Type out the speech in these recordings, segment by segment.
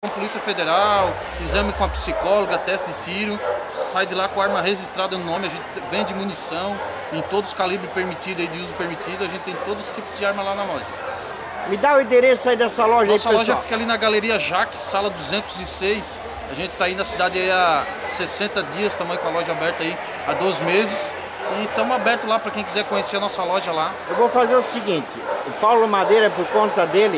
Polícia Federal, exame com a psicóloga, teste de tiro, sai de lá com a arma registrada no nome, a gente vende munição em todos os calibres permitidos e de uso permitido, a gente tem todos os tipos de arma lá na loja. Me dá o endereço aí dessa loja. Nossa aí, loja fica ali na Galeria Jaques, sala 206. A gente está aí na cidade aí há 60 dias, estamos aí com a loja aberta aí há 2 meses. E estamos abertos lá para quem quiser conhecer a nossa loja lá. Eu vou fazer o seguinte, o Paulo Madeira, por conta dele,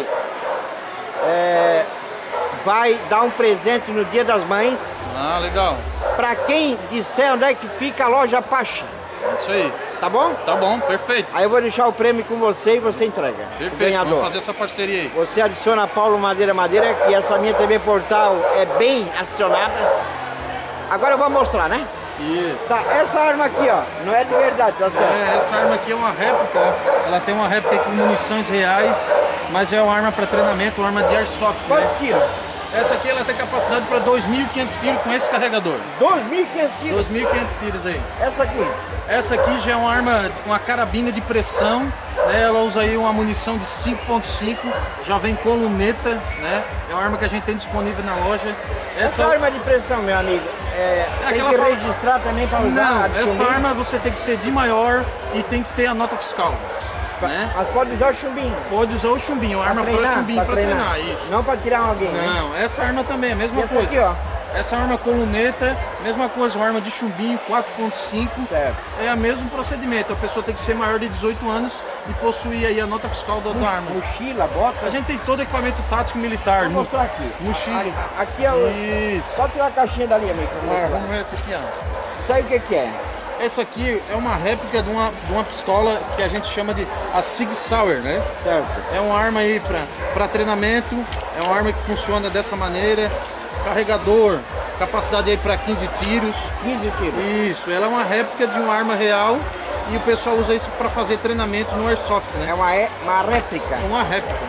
vai dar um presente no Dia das Mães. Ah, legal. Para quem disser onde é que fica a loja Apache. Isso aí. Tá bom? Tá bom, perfeito. Aí eu vou deixar o prêmio com você e você entrega. Perfeito, vamos fazer essa parceria aí. Você adiciona Paulo Madeira, que essa minha TV Portal é bem acionada. Agora eu vou mostrar, né? Isso. Tá, essa arma aqui, ó, não é de verdade, tá certo? Essa arma aqui é uma réplica, ó. Ela tem uma réplica com munições reais, mas é uma arma para treinamento, uma arma de airsoft. Quantos tiros? Essa aqui ela tem capacidade para 2.500 tiros com esse carregador. 2.500 tiros? 2.500 tiros aí. Essa aqui? Essa aqui já é uma arma, uma carabina de pressão, né? Ela usa aí uma munição de 5.5, já vem com luneta, né? É uma arma que a gente tem disponível na loja. Essa arma de pressão, meu amigo, tem que registrar também para usar? Não, essa arma você tem que ser de maior e tem que ter a nota fiscal. Né? Mas pode usar o chumbinho? Pode usar o chumbinho, uma arma para chumbinho, para treinar, isso. Não para tirar alguém, não, né? Essa arma também é a mesma coisa. Essa aqui, ó. Essa arma com luneta, mesma coisa, uma arma de chumbinho 4.5, é o mesmo procedimento. A pessoa tem que ser maior de 18 anos e possuir aí a nota fiscal da arma. Mochila, bota. A gente tem todo equipamento tático militar. Vou mostrar aqui. Mochila. Aqui é o... Isso. Pode tirar a caixinha dali, amigo. Vamos ver essa aqui, ó. Sabe o que é? Essa aqui é uma réplica de uma pistola que a gente chama de a Sig Sauer, né? Certo. É uma arma aí para treinamento, é uma arma que funciona dessa maneira. Carregador, capacidade aí para 15 tiros. 15 tiros? Isso, ela é uma réplica de uma arma real e o pessoal usa isso para fazer treinamento no airsoft, né? É uma réplica? É uma réplica.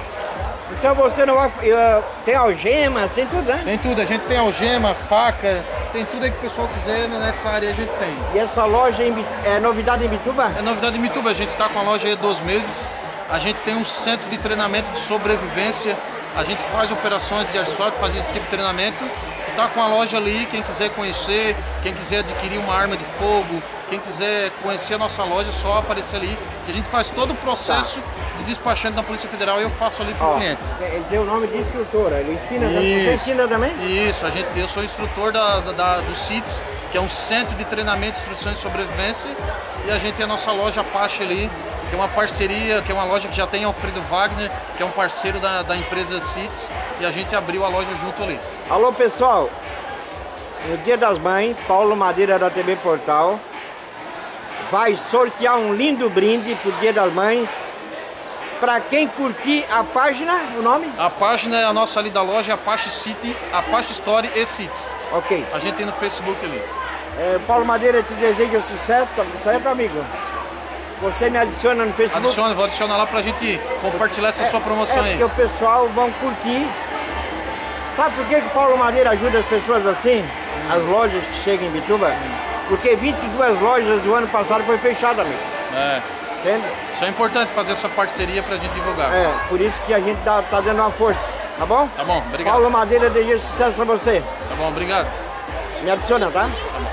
Então você não vai... tem algemas, tem tudo, né? Tem tudo, a gente tem algema, faca, tem tudo aí que o pessoal quiser, nessa área a gente tem. E essa loja é novidade em Bituba? É novidade em Bituba, a gente está com a loja aí há 2 meses. A gente tem um centro de treinamento de sobrevivência. A gente faz operações de airsoft, faz esse tipo de treinamento. Está com a loja ali, quem quiser conhecer, quem quiser adquirir uma arma de fogo, quem quiser conhecer a nossa loja, é só aparecer ali. A gente faz todo o processo de despachante da Polícia Federal e eu faço ali para os clientes. Ele tem o nome de instrutora, ele ensina também. Você ensina também? Isso, eu sou instrutor do CITES, que é um centro de treinamento e instrução de sobrevivência. E a gente tem a nossa loja Apache ali, que é uma parceria, que é uma loja que já tem Alfredo Wagner, que é um parceiro da empresa CITES, e a gente abriu a loja junto ali. Alô pessoal, no Dia das Mães, Paulo Madeira da TV Portal vai sortear um lindo brinde pro Dia das Mães. Para quem curtir a página, o nome? A página é a nossa ali da loja, Apache City, Apache Story e CITES. Ok. A gente tem no Facebook ali. Paulo Madeira te deseja sucesso, tá certo, amigo? Você me adiciona no Facebook? Vou adicionar lá pra gente compartilhar essa sua promoção aí. Porque o pessoal vão curtir. Sabe por que o Paulo Madeira ajuda as pessoas assim? As lojas que chegam em Bituba? Porque 22 lojas do ano passado foi fechada, amigo. Entende? Isso é importante fazer essa parceria pra gente divulgar. Por isso que a gente tá dando uma força, tá bom? Tá bom, obrigado. Paulo Madeira, desejo sucesso a você. Tá bom, obrigado. Me adiciona, tá? Tá bom.